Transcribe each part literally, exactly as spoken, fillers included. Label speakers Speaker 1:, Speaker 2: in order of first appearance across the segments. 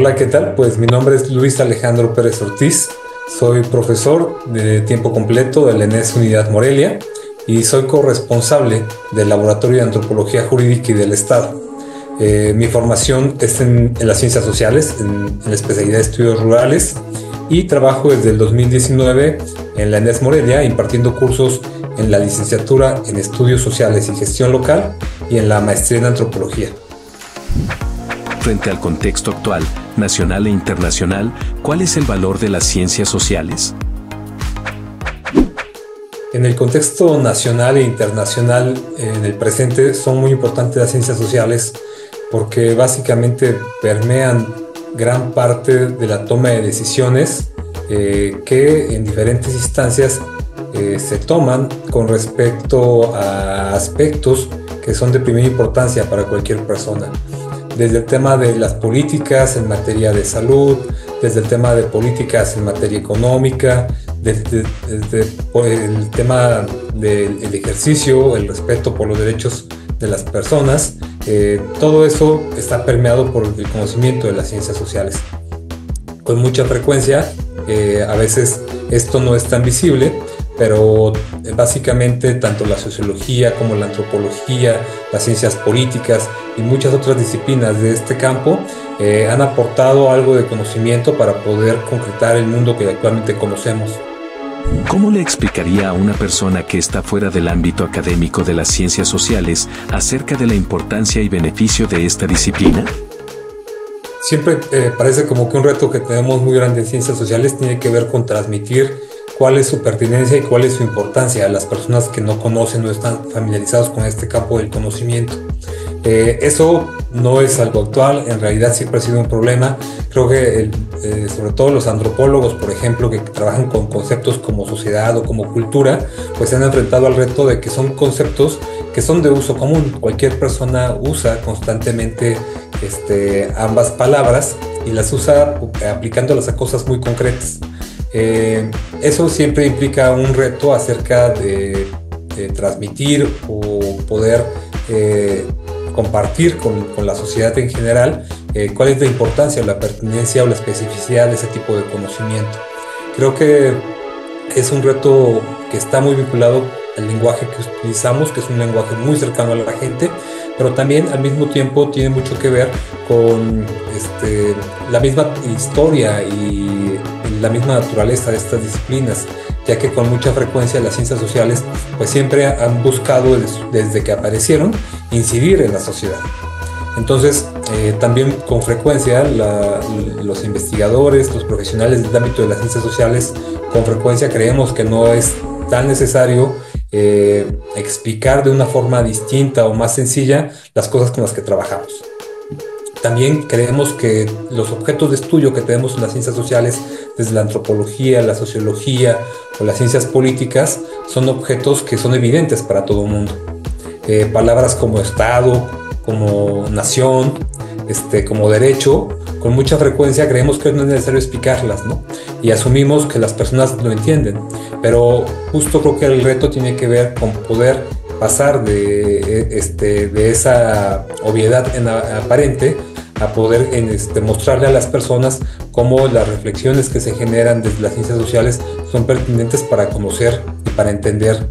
Speaker 1: Hola, ¿qué tal? Pues mi nombre es Luis Alejandro Pérez Ortiz, soy profesor de tiempo completo del ENES Unidad Morelia y soy corresponsable del Laboratorio de Antropología Jurídica y del Estado. Eh, mi formación es en, en las ciencias sociales, en, en la especialidad de estudios rurales, y trabajo desde el dos mil diecinueve en la ENES Morelia impartiendo cursos en la licenciatura en Estudios Sociales y Gestión Local y en la maestría en Antropología.
Speaker 2: Frente al contexto actual, nacional e internacional, ¿cuál es el valor de las ciencias sociales?
Speaker 1: En el contexto nacional e internacional, en el presente, son muy importantes las ciencias sociales porque básicamente permean gran parte de la toma de decisiones eh, que en diferentes instancias eh, se toman con respecto a aspectos que son de primera importancia para cualquier persona. Desde el tema de las políticas en materia de salud, desde el tema de políticas en materia económica, desde, desde el tema del el ejercicio, el respeto por los derechos de las personas, eh, todo eso está permeado por el conocimiento de las ciencias sociales. Con mucha frecuencia, eh, a veces esto no es tan visible, pero básicamente tanto la sociología como la antropología, las ciencias políticas y muchas otras disciplinas de este campo eh, han aportado algo de conocimiento para poder concretar el mundo que actualmente conocemos.
Speaker 2: ¿Cómo le explicaría a una persona que está fuera del ámbito académico de las ciencias sociales acerca de la importancia y beneficio de esta disciplina?
Speaker 1: Siempre eh, parece como que un reto que tenemos muy grande en ciencias sociales tiene que ver con transmitir cuál es su pertinencia y cuál es su importancia a las personas que no conocen o están familiarizados con este campo del conocimiento. Eh, eso no es algo actual, en realidad siempre ha sido un problema. Creo que el, eh, sobre todo los antropólogos, por ejemplo, que trabajan con conceptos como sociedad o como cultura, pues se han enfrentado al reto de que son conceptos que son de uso común. Cualquier persona usa constantemente este, ambas palabras y las usa aplicándolas a cosas muy concretas. Eh, eso siempre implica un reto acerca de, de transmitir o poder eh, compartir con, con la sociedad en general eh, cuál es la importancia o la pertinencia o la especificidad de ese tipo de conocimiento. Creo que es un reto que está muy vinculado al lenguaje que utilizamos, que es un lenguaje muy cercano a la gente, pero también al mismo tiempo tiene mucho que ver con este, la misma historia y la misma naturaleza de estas disciplinas, ya que con mucha frecuencia las ciencias sociales pues siempre han buscado desde que aparecieron incidir en la sociedad. Entonces eh, también con frecuencia la, los investigadores, los profesionales del ámbito de las ciencias sociales con frecuencia creemos que no es tan necesario eh, explicar de una forma distinta o más sencilla las cosas con las que trabajamos. También creemos que los objetos de estudio que tenemos en las ciencias sociales, desde la antropología, la sociología o las ciencias políticas, son objetos que son evidentes para todo el mundo. Eh, palabras como Estado, como nación, este, como derecho, con mucha frecuencia creemos que no es necesario explicarlas, ¿no? Y asumimos que las personas lo entienden. Pero justo creo que el reto tiene que ver con poder pasar de, este, de esa obviedad en a, aparente a poder en este, mostrarle a las personas cómo las reflexiones que se generan desde las ciencias sociales son pertinentes para conocer y para entender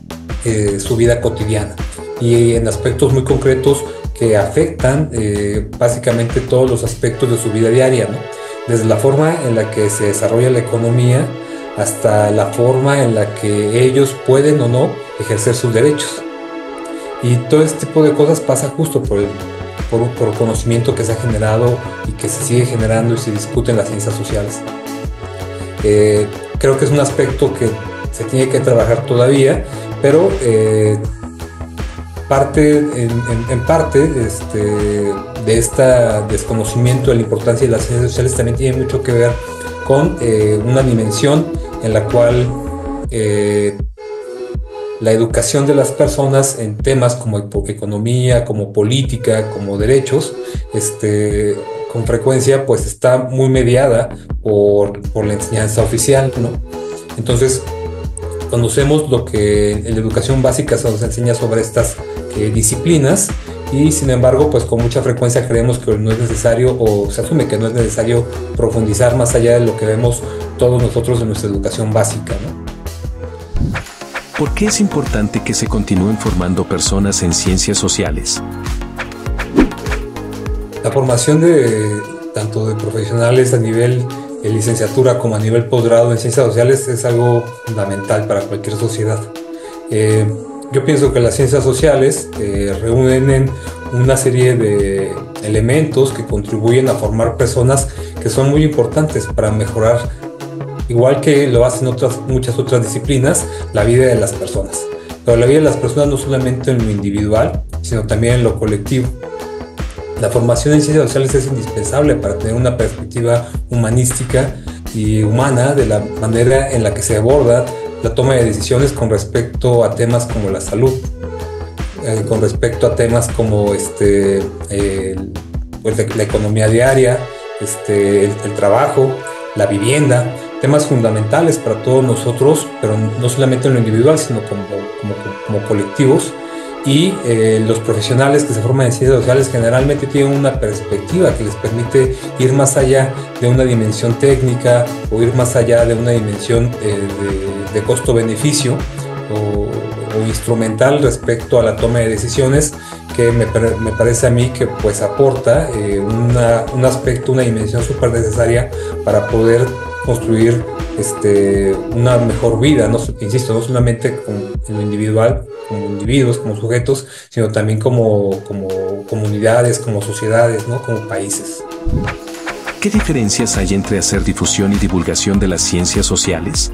Speaker 1: eh, su vida cotidiana y en aspectos muy concretos que afectan eh, básicamente todos los aspectos de su vida diaria, ¿no? Desde la forma en la que se desarrolla la economía hasta la forma en la que ellos pueden o no ejercer sus derechos. Y todo este tipo de cosas pasa justo por el Por, por conocimiento que se ha generado y que se sigue generando y se discute en las ciencias sociales. Eh, creo que es un aspecto que se tiene que trabajar todavía, pero eh, parte, en, en, en parte este, de este desconocimiento de la importancia de las ciencias sociales también tiene mucho que ver con eh, una dimensión en la cual eh, la educación de las personas en temas como economía, como política, como derechos, este, con frecuencia pues está muy mediada por, por la enseñanza oficial, ¿no? Entonces, conocemos lo que en la educación básica se nos enseña sobre estas eh, disciplinas y sin embargo, pues con mucha frecuencia creemos que no es necesario o se asume que no es necesario profundizar más allá de lo que vemos todos nosotros en nuestra educación básica, ¿no?
Speaker 2: ¿Por qué es importante que se continúen formando personas en ciencias sociales?
Speaker 1: La formación de tanto de profesionales a nivel de licenciatura como a nivel posgrado en ciencias sociales es algo fundamental para cualquier sociedad. Eh, yo pienso que las ciencias sociales eh, reúnen una serie de elementos que contribuyen a formar personas que son muy importantes para mejorar, igual que lo hacen otras, muchas otras disciplinas, la vida de las personas. Pero la vida de las personas no solamente en lo individual, sino también en lo colectivo. La formación en ciencias sociales es indispensable para tener una perspectiva humanística y humana de la manera en la que se aborda la toma de decisiones con respecto a temas como la salud, eh, con respecto a temas como este, eh, pues la economía diaria, este, el, el trabajo, la vivienda, temas fundamentales para todos nosotros, pero no solamente en lo individual, sino como, como, como colectivos. Y eh, los profesionales que se forman en ciencias sociales generalmente tienen una perspectiva que les permite ir más allá de una dimensión técnica o ir más allá de una dimensión eh, de, de costo-beneficio o, o instrumental respecto a la toma de decisiones, que me, me parece a mí que pues aporta eh, una, un aspecto, una dimensión súper necesaria para poder construir este, una mejor vida, no, insisto, no solamente con, en lo individual, como individuos, como sujetos, sino también como, como comunidades, como sociedades, ¿no? Como países.
Speaker 2: ¿Qué diferencias hay entre hacer difusión y divulgación de las ciencias sociales?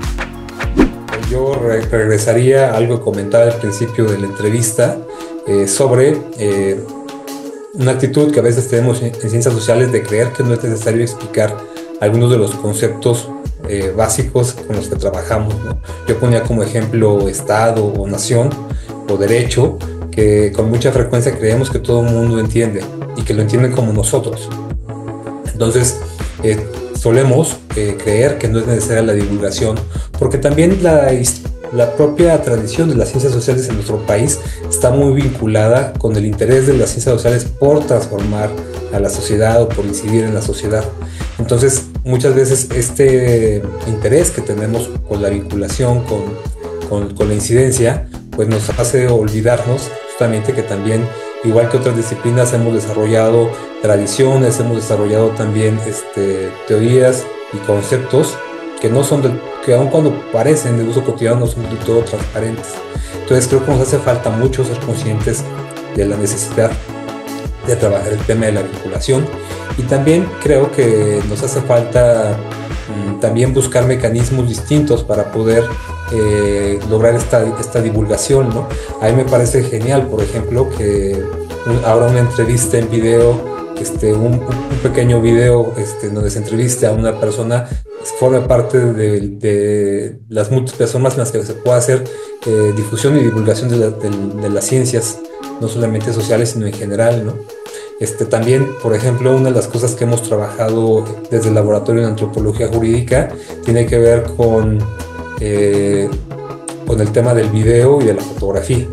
Speaker 1: Yo re regresaría a algo que comentaba al principio de la entrevista eh, sobre eh, una actitud que a veces tenemos en, en ciencias sociales de creer que no es necesario explicar algunos de los conceptos eh, básicos con los que trabajamos, ¿no? Yo ponía como ejemplo Estado o nación o derecho, que con mucha frecuencia creemos que todo el mundo entiende y que lo entienden como nosotros. Entonces eh, solemos eh, creer que no es necesaria la divulgación, porque también la, la propia tradición de las ciencias sociales en nuestro país está muy vinculada con el interés de las ciencias sociales por transformar a la sociedad o por incidir en la sociedad. Entonces, muchas veces este interés que tenemos con la vinculación, con, con, con la incidencia, pues nos hace olvidarnos justamente que también, igual que otras disciplinas, hemos desarrollado tradiciones, hemos desarrollado también este, teorías y conceptos que no son, de, que aun cuando parecen de uso cotidiano, no son del todo transparentes. Entonces, creo que nos hace falta mucho ser conscientes de la necesidad de trabajar el tema de la vinculación, y también creo que nos hace falta mmm, también buscar mecanismos distintos para poder eh, lograr esta, esta divulgación, ¿no? A mí me parece genial, por ejemplo, que un, ahora una entrevista en video, este, un, un pequeño video este, donde se entreviste a una persona, forma parte de, de las múltiples formas en las que se puede hacer eh, difusión y divulgación de, la, de, de las ciencias, no solamente sociales, sino en general, ¿no? Este, también, por ejemplo, una de las cosas que hemos trabajado desde el Laboratorio de Antropología Jurídica tiene que ver con, eh, con el tema del video y de la fotografía.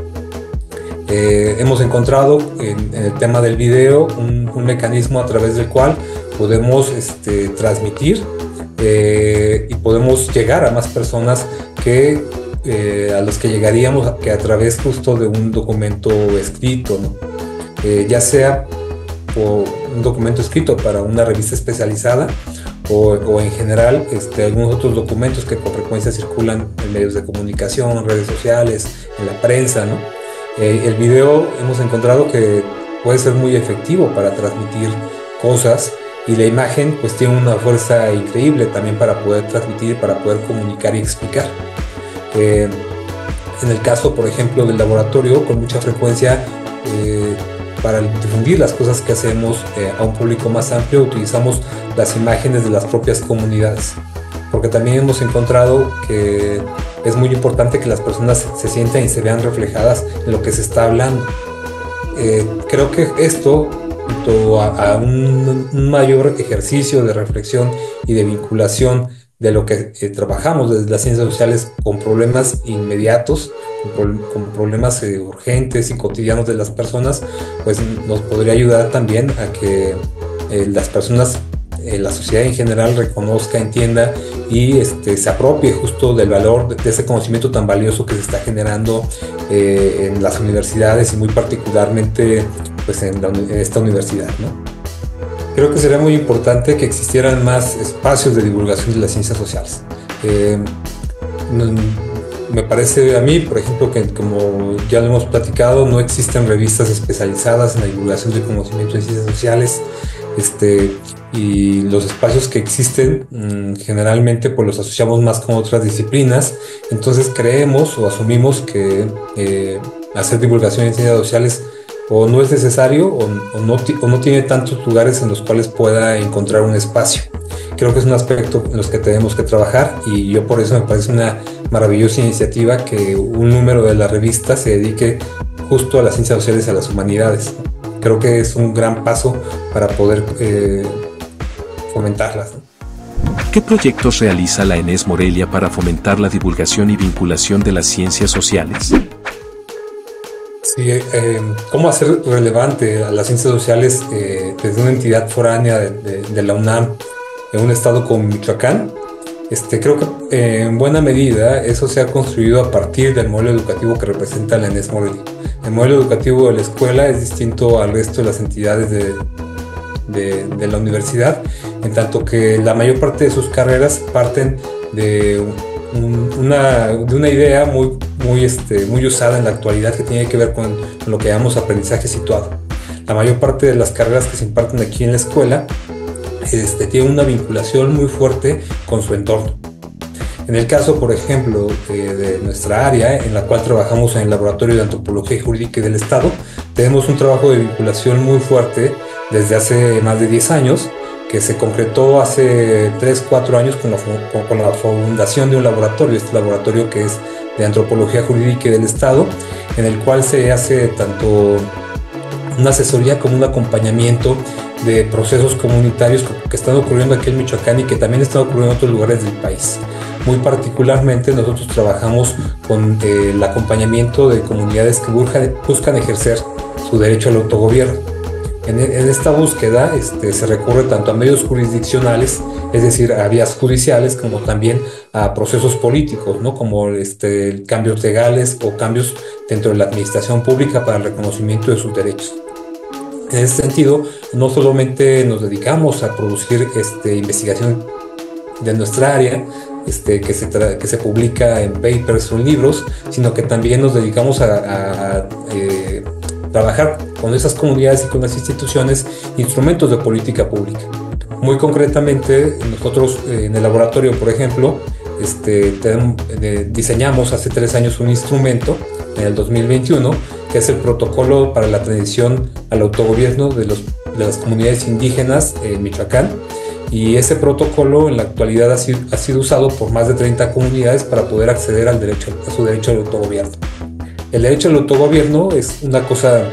Speaker 1: Eh, hemos encontrado en, en el tema del video un, un mecanismo a través del cual podemos este, transmitir eh, y podemos llegar a más personas que eh, a los que llegaríamos a, que a través justo de un documento escrito, ¿no? Eh, ya sea por un documento escrito para una revista especializada o, o en general este, algunos otros documentos que con frecuencia circulan en medios de comunicación, redes sociales, en la prensa, ¿no? Eh, el video hemos encontrado que puede ser muy efectivo para transmitir cosas, y la imagen pues tiene una fuerza increíble también para poder transmitir, para poder comunicar y explicar. Eh, en el caso, por ejemplo, del laboratorio, con mucha frecuencia eh, para difundir las cosas que hacemos eh, a un público más amplio, utilizamos las imágenes de las propias comunidades, porque también hemos encontrado que es muy importante que las personas se sientan y se vean reflejadas en lo que se está hablando. Eh, creo que esto, junto a, a un, un mayor ejercicio de reflexión y de vinculación de lo que eh, trabajamos desde las ciencias sociales con problemas inmediatos, con, con problemas eh, urgentes y cotidianos de las personas, pues nos podría ayudar también a que eh, las personas, eh, la sociedad en general reconozca, entienda y este, se apropie justo del valor de, de ese conocimiento tan valioso que se está generando eh, en las universidades y muy particularmente pues, en, la, en esta universidad, ¿no? Creo que sería muy importante que existieran más espacios de divulgación de las ciencias sociales. Eh, me parece a mí, por ejemplo, que como ya lo hemos platicado, no existen revistas especializadas en la divulgación del conocimiento en ciencias sociales, este, y los espacios que existen mmm, generalmente pues los asociamos más con otras disciplinas. Entonces creemos o asumimos que eh, hacer divulgación en ciencias sociales o no es necesario o, o, no, o no tiene tantos lugares en los cuales pueda encontrar un espacio. Creo que es un aspecto en los que tenemos que trabajar y yo por eso me parece una maravillosa iniciativa que un número de la revista se dedique justo a las ciencias sociales y a las humanidades. Creo que es un gran paso para poder eh, fomentarlas, ¿no?
Speaker 2: ¿Qué proyectos realiza la ENES Morelia para fomentar la divulgación y vinculación de las ciencias sociales?
Speaker 1: Sí, eh, ¿cómo hacer relevante a las ciencias sociales eh, desde una entidad foránea de, de, de la UNAM en un estado como Michoacán? Este, creo que eh, en buena medida eso se ha construido a partir del modelo educativo que representa la ENES Morelia. El modelo educativo de la escuela es distinto al resto de las entidades de, de, de la universidad, en tanto que la mayor parte de sus carreras parten de Una, de una idea muy, muy, este, muy usada en la actualidad que tiene que ver con lo que llamamos aprendizaje situado. La mayor parte de las carreras que se imparten aquí en la escuela este, tienen una vinculación muy fuerte con su entorno. En el caso, por ejemplo, eh, de nuestra área, en la cual trabajamos en el Laboratorio de Antropología Jurídica del Estado, tenemos un trabajo de vinculación muy fuerte desde hace más de diez años, que se concretó hace tres, cuatro años con la, con la fundación de un laboratorio, este laboratorio que es de Antropología Jurídica del Estado, en el cual se hace tanto una asesoría como un acompañamiento de procesos comunitarios que están ocurriendo aquí en Michoacán y que también están ocurriendo en otros lugares del país. Muy particularmente nosotros trabajamos con eh, el acompañamiento de comunidades que buscan, buscan ejercer su derecho al autogobierno. En, en esta búsqueda este, se recurre tanto a medios jurisdiccionales, es decir, a vías judiciales, como también a procesos políticos, ¿no? Como este, cambios legales o cambios dentro de la administración pública para el reconocimiento de sus derechos. En ese sentido, no solamente nos dedicamos a producir este, investigación de nuestra área, este, que, se que se publica en papers o en libros, sino que también nos dedicamos a, a, a eh, trabajar con esas comunidades y con las instituciones instrumentos de política pública. Muy concretamente, nosotros eh, en el laboratorio, por ejemplo, este, ten, eh, diseñamos hace tres años un instrumento, en el dos mil veintiuno, que es el protocolo para la transición al autogobierno de, los, de las comunidades indígenas en Michoacán, y ese protocolo en la actualidad ha sido, ha sido usado por más de treinta comunidades para poder acceder al derecho, a su derecho al autogobierno. El derecho al autogobierno es una cosa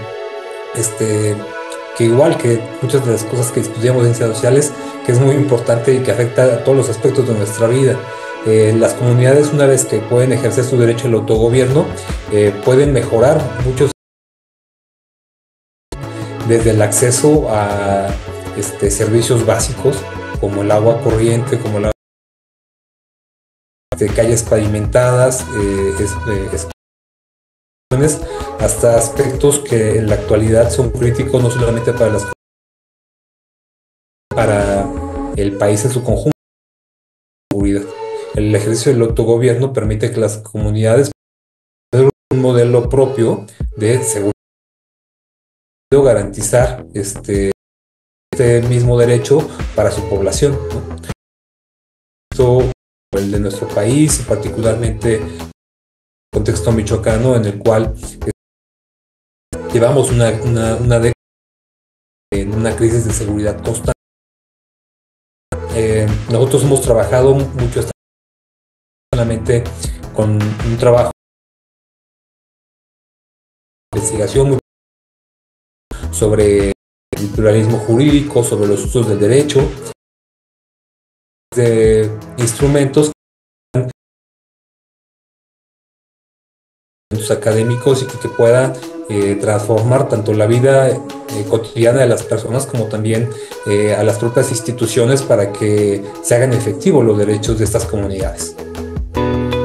Speaker 1: este, que igual que muchas de las cosas que estudiamos en ciencias sociales, que es muy importante y que afecta a todos los aspectos de nuestra vida. Eh, las comunidades, una vez que pueden ejercer su derecho al autogobierno, eh, pueden mejorar muchos desde el acceso a este, servicios básicos como el agua corriente, como la de calles pavimentadas, eh, es, eh, es hasta aspectos que en la actualidad son críticos no solamente para las para el país en su conjunto. El ejercicio del autogobierno permite que las comunidades tengan un modelo propio de seguridad, garantizar este, este mismo derecho para su población, ¿no? Esto, el de nuestro país y particularmente contexto michoacano en el cual eh, llevamos una, una, una década en una crisis de seguridad constante. Eh, nosotros hemos trabajado mucho solamente con un trabajo de investigación sobre el pluralismo jurídico, sobre los usos del derecho, de instrumentos académicos y que pueda eh, transformar tanto la vida eh, cotidiana de las personas como también eh, a las propias instituciones para que se hagan efectivos los derechos de estas comunidades.